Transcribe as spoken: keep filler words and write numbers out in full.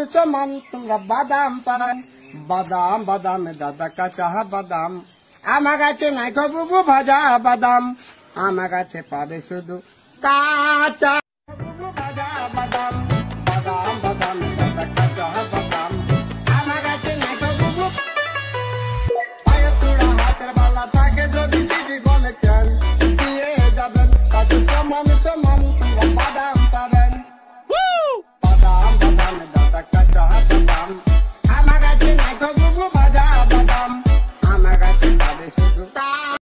মুসলমান তোমরা বাদাম পান বাদাম বাদাম দাদা কাঁচা বাদাম আমার কাছে নাই গো বুবু ভাজা বাদাম আমার কাছে পাবে শুধু কাঁচা